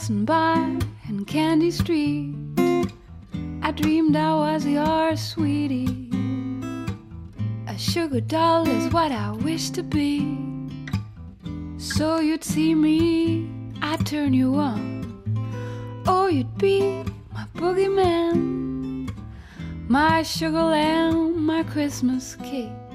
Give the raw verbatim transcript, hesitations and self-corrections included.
passing by in Candy Street, I dreamed I was your sweetie. A sugar doll is what I wish to be. So you'd see me, I'd turn you on. Oh, you'd be my boogeyman, my sugar lamb, my Christmas cake.